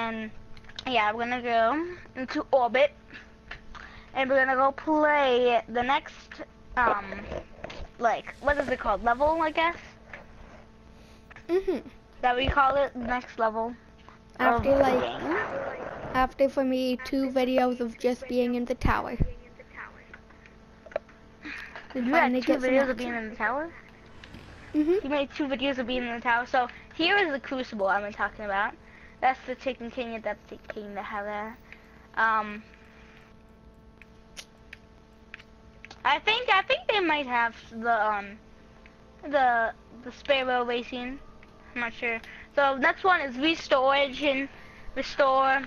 then yeah, we're gonna go into orbit, and we're gonna go play the next like what is it called? Level, I guess. That we call it next level. After for me 2 videos of just being in the tower. You had 2 videos of being in the tower? You made 2 videos of being in the tower. So here is the crucible I've been talking about. That's the chicken king and that's the king that have that. I think they might have the Sparrow racing. I'm not sure. So next one is Restore Origin, Restore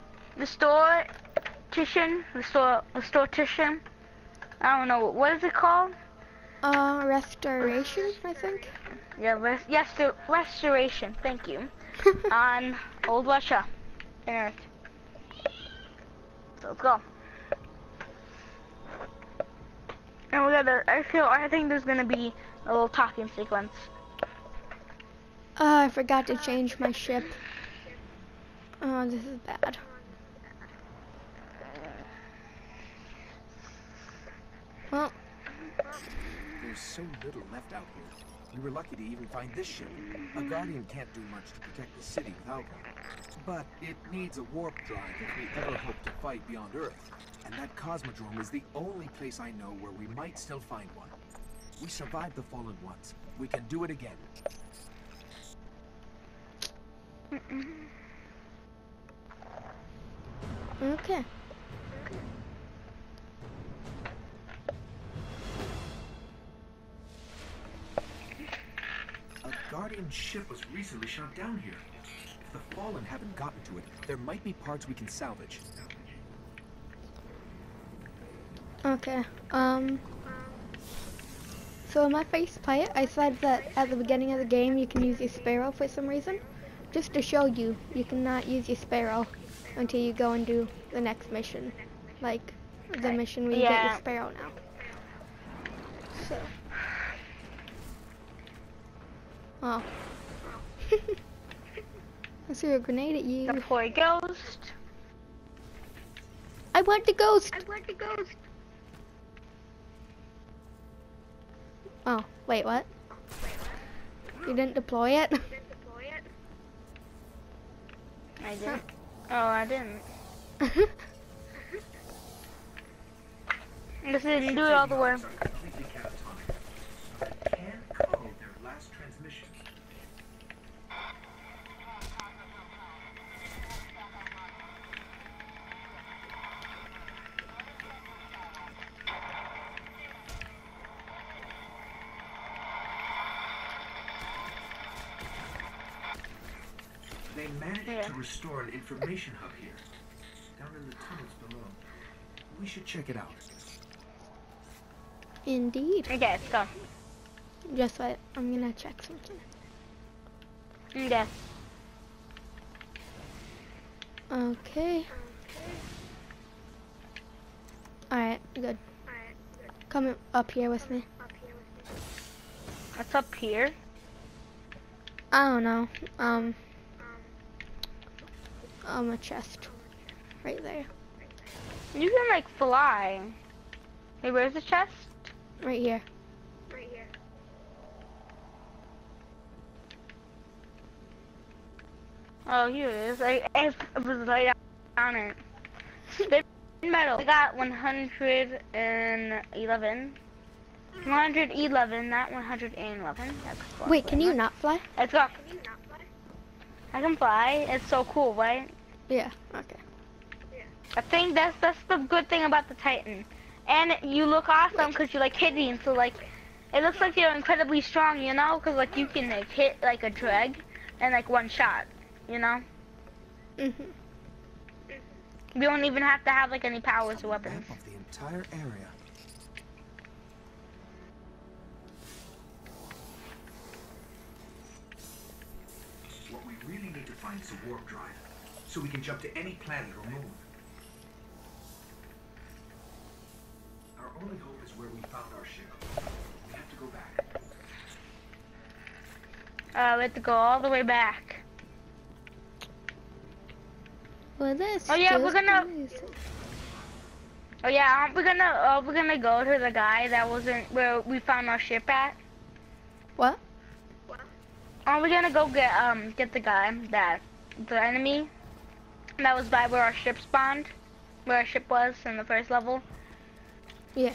Titian. I don't know, what is it called? Restoration, I think. Yeah, Restoration, thank you. On Old Russia and Earth. So let's go. And I think there's gonna be a little talking sequence. I forgot to change my ship. Oh, this is bad. Well, there's so little left out here. We were lucky to even find this ship. A Guardian can't do much to protect the city without one. But it needs a warp drive if we ever hope to fight beyond Earth. And that Cosmodrome is the only place I know where we might still find one. We survived the Fallen once. We can do it again. Okay. A Guardian ship was recently shot down here. If the Fallen haven't gotten to it, there might be parts we can salvage. Okay, so in my face pilot, I said that at the beginning of the game you can use your Sparrow for some reason. Just to show you, you cannot use your Sparrow until you go and do the next mission. Like, the mission where you get your Sparrow now. So. Oh. I threw a grenade at you. Deploy ghost. I want the ghost! Oh, wait, what? You didn't deploy it? I did. Oh, I didn't. I just didn't do it all the way. They managed to restore an information hub here, down in the tunnels below. We should check it out. Okay, Indeed. let's go. Just wait, I'm gonna check something. Okay. Okay. Alright, good. Come up here with me. What's up here? I don't know. A chest. Right there. You can like fly. Hey, where's the chest? Right here. Oh, here it is. I was right on it. Spin metal. I got 111. 111, not 111. That's cool. Wait, can you not fly? Let's go. I can fly. It's so cool, right? Yeah, okay. I think that's the good thing about the Titan. And you look awesome because you're like hitting, so like, it looks like you're incredibly strong, you know? Because like you can like hit like a drag in like one shot, you know? You don't even have to have like any powers or weapons. Map of the entire area. What we really need to find is a warp drive, so we can jump to any planet or moon. Our only hope is where we found our ship. We have to go back. We have to go all the way back. Well, this. Oh yeah, we're just gonna. amazing. Oh yeah, we're gonna go to the guy that wasn't where we found our ship at. What? We're gonna go get the guy the enemy that was by where our ship spawned, where our ship was in the first level. Yeah.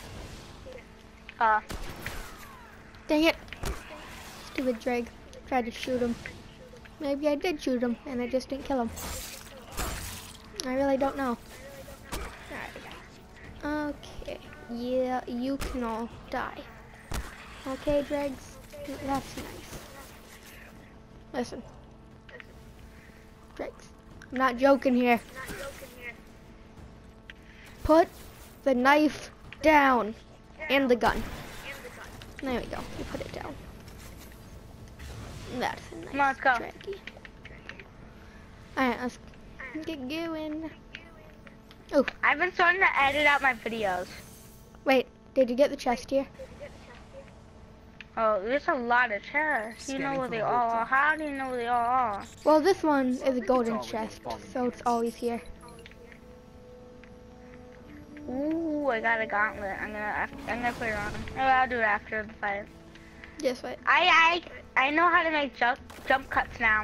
Dang it! Stupid Dreg. Tried to shoot him. Maybe I did shoot him and I just didn't kill him. I really don't know. Alright. Okay. Yeah, you can all die. Okay, Dregs? That's nice. Listen. Dregs. I'm not joking here. Put the knife down. And the gun. There we go. You put it down. That's a nice. Come on, let's go. Draggy. Alright, let's get going. Oh, I've been starting to edit out my videos. wait. Did you get the chest here? Oh, there's a lot of chests. You know where they all are. How do you know where they all are? Well, this one is a golden chest, so it's always here. Ooh, I got a gauntlet. I'm gonna put it on. Oh, I'll do it after the fight. Just wait. I know how to make jump cuts now.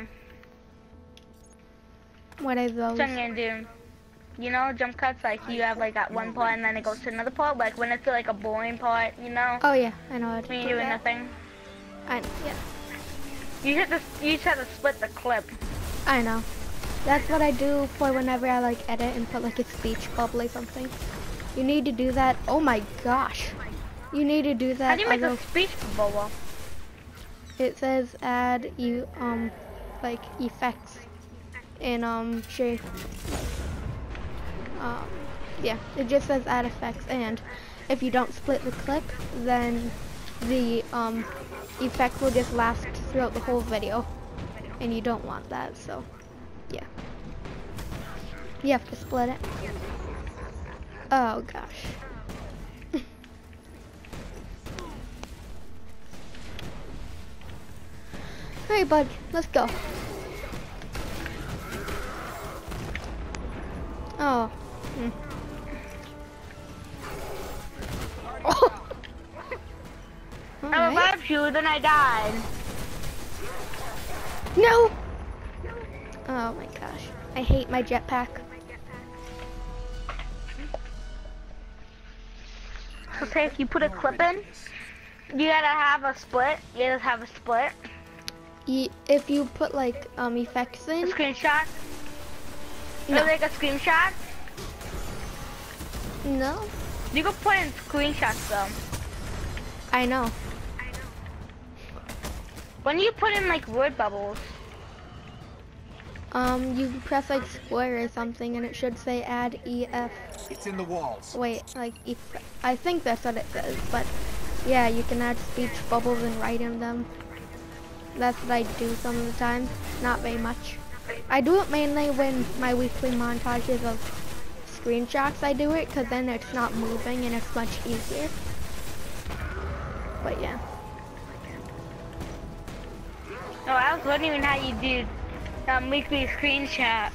What are those? So I'm gonna do. You know, jump cuts, like you have like at one part and then it goes to another part, like when it's like a boring part, you know? Oh yeah, I know how to When do you're doing that. nothing. Yeah, You just have to split the clip. I know. That's what I do for whenever I like edit and put like a speech bubble or something. You need to do that. Oh my gosh. You need to do that. How do you make a other- speech bubble? It says add you like effects in shape. Yeah, it just says add effects, and if you don't split the clip, then the effect will just last throughout the whole video, and you don't want that. So yeah, you have to split it. Oh gosh. Alright, bud, let's go. Oh. Oh. I Alright. revived you, then I died. No! Oh my gosh. I hate my jetpack. So say if you put a clip in, you gotta have a split. You gotta have a split. If you put like effects A in, screenshot. No. Or like a screenshot. no, You can put in screenshots though. I know. When you put in like word bubbles. You can press like square or something and it should say add EF. It's in the walls. Wait, like I think that's what it says, but yeah, you can add speech bubbles and write in them. That's what I do some of the time, not very much. I do it mainly when my weekly montages of screenshots I do it, because then it's not moving and it's much easier. But yeah. Oh, I was wondering how you do weekly screenshots.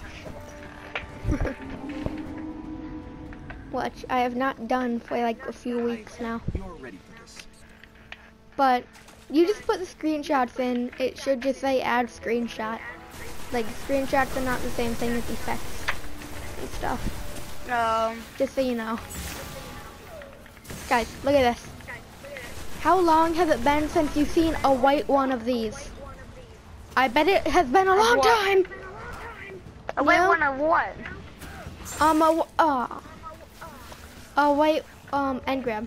Which I have not done for like a few weeks now. You're ready for this. But you just put the screenshots in, it should just say add screenshot. Like screenshots are not the same thing as effects and stuff. Just so you know. Guys, look at this. How long has it been since you've seen a white one of these? I bet it has been a long what? time. A white Yeah. one of what? A white engram.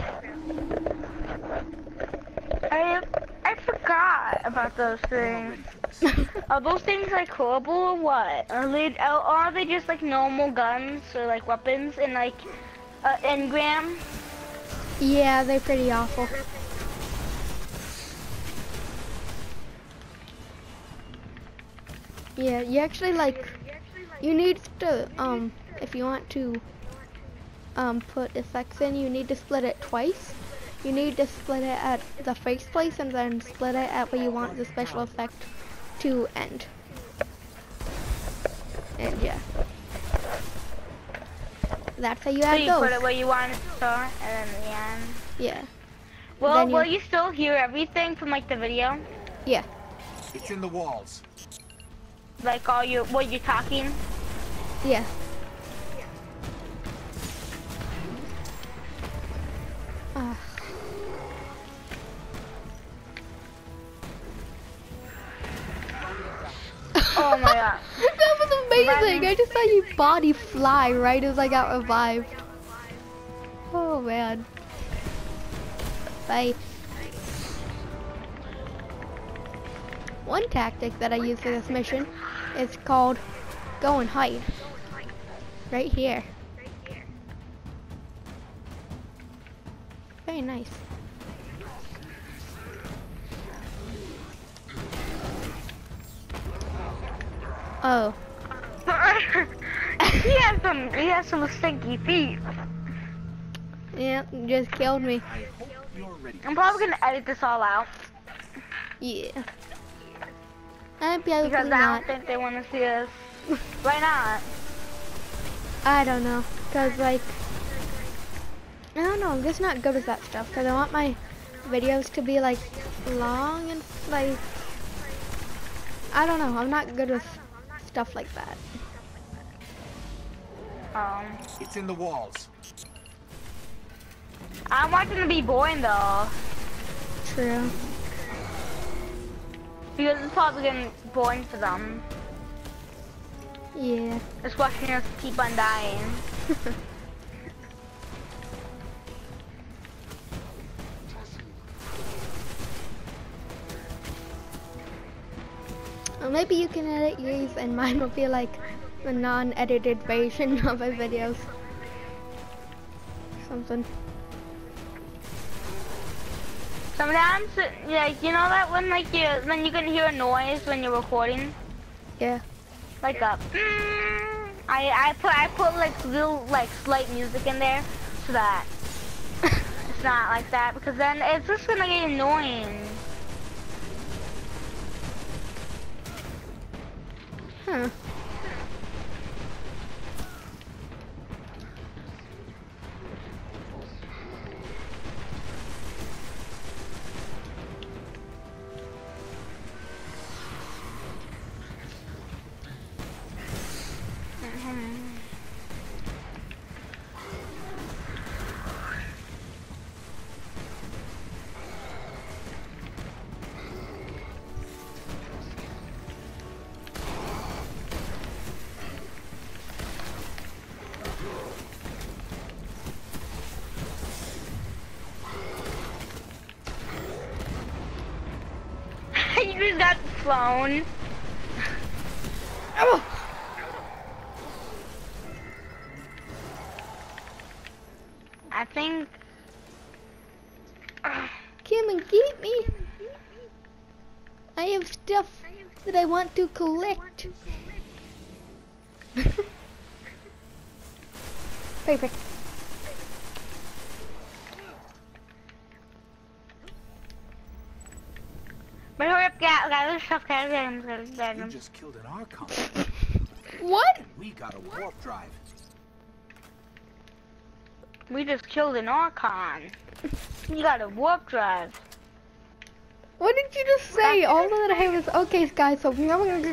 I forgot about those things. Are those things like horrible or what? Are they just like normal guns or like weapons and like engram? Yeah, they're pretty awful. Yeah, you actually you need to, if you want to, put effects in, you need to split it twice. You need to split it at the first place and then split it at where you want the special effect to end. And yeah. That's how you So add you put those. it where you want it to start, and then the end. Yeah. Well, Then will you still hear everything from like the video? Yeah. It's in the walls. Like what you're talking? Yeah. Ah. Oh my god. That was amazing! Reviving. I just saw your body fly right as I got revived. Oh man. Bye. One tactic that I use for this mission is called go and hide. Right here. Very nice. Oh. he has some stinky feet. Yeah, you just killed me. I hope you're ready. I'm probably gonna edit this all out Yeah. I'm probably because I not. don't think they want to see us. Why not? I don't know. Cause like, I don't know. I'm just not good with that stuff. Cause I want my videos to be like long and like, I don't know. I'm not good with stuff like that. It's in the walls. I want them to be boring though, True. because it's probably gonna be boring for them. Yeah. Just watching us keep on dying. Well, maybe you can edit yours and mine will be like the non-edited version of my videos. Something. Sometimes, like, you know that when like when you can hear a noise when you're recording, Yeah. like a. I put like little like slight music in there so that it's not like that, because then it's just gonna get annoying. Huh. You just got flown. Oh. I think. Come and get me. I have stuff that I want to collect. Perfect. But hurry up, gather stuff, gather You them. just killed an Archon. What? We got a warp drive. We just killed an Archon. You got a warp drive. What did you just say? All that I have is okay, guys. So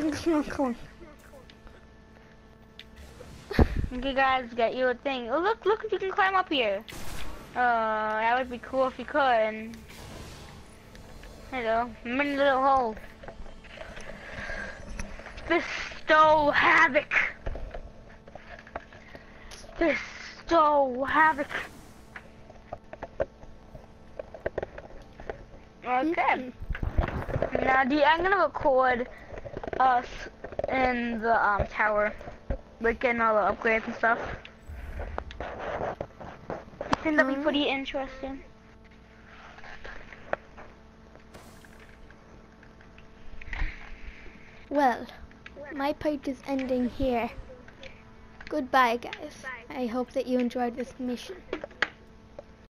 You guys get your thing. Oh, look, you can climb up here. That would be cool if you could. Hello, I'm in a little hole. Bestow havoc. Bestow havoc. Okay. Now, I'm gonna record us in the tower. We're getting all the upgrades and stuff. I think that'd be pretty interesting. Well, my part is ending here. Goodbye, guys. I hope that you enjoyed this mission.